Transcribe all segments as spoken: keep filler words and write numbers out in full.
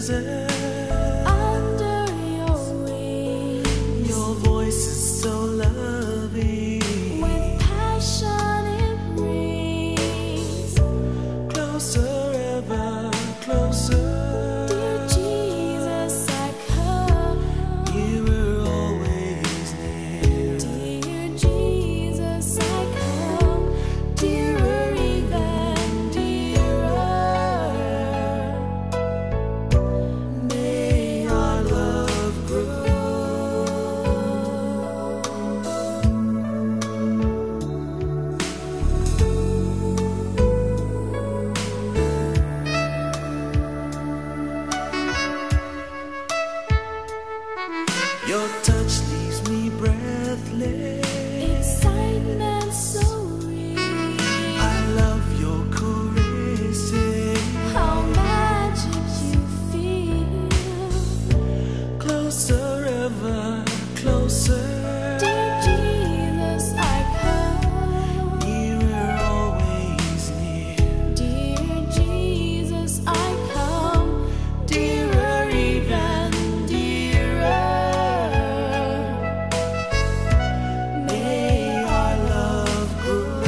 presence. Under your wings, Your voice is so loving. with passion it brings. Closer, ever closer. Dear Jesus, I come. You were always near. Dear Jesus, I come. Dearer, even dearer. May our love grow. Your touch leaves me breathless. Excitement so real. I love your caresses. How magic you feel. Closer, ever closer. Dear Jesus, I come. You were always near. Dear Jesus, I come. Dearer, even dearer. May our love grow.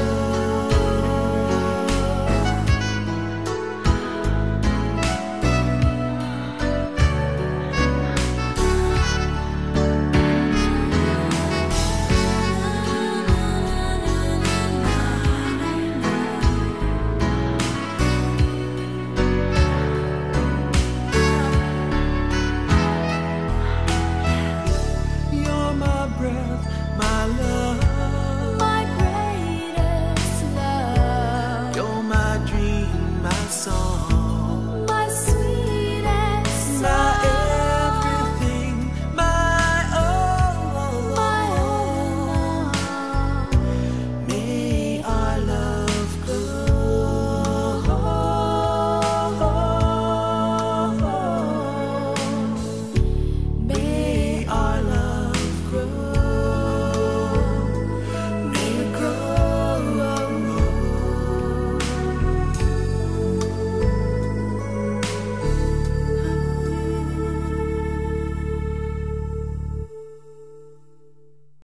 You're my breath, my love. My greatest love. You're my dream, my song.